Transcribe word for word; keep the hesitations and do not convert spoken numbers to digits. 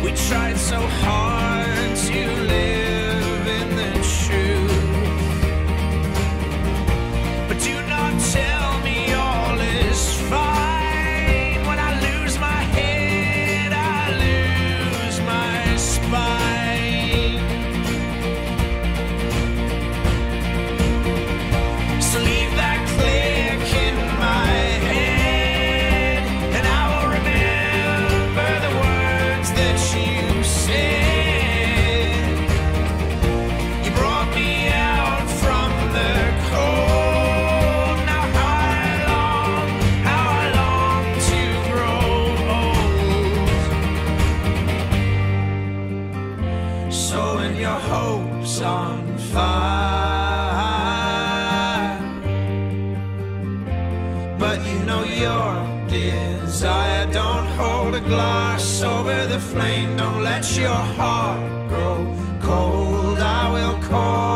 We tried so hard to live in the truth, but do not tell me all is fine. When I lose my head, I lose my spine. So leave that click in my head, and I will remember the words that you said. You brought me out from the cold. Now how I long, how I long to grow old. So when your hope's on fire, but you know your desire, don't hold a glass over the flame. Don't let your heart grow cold. I will call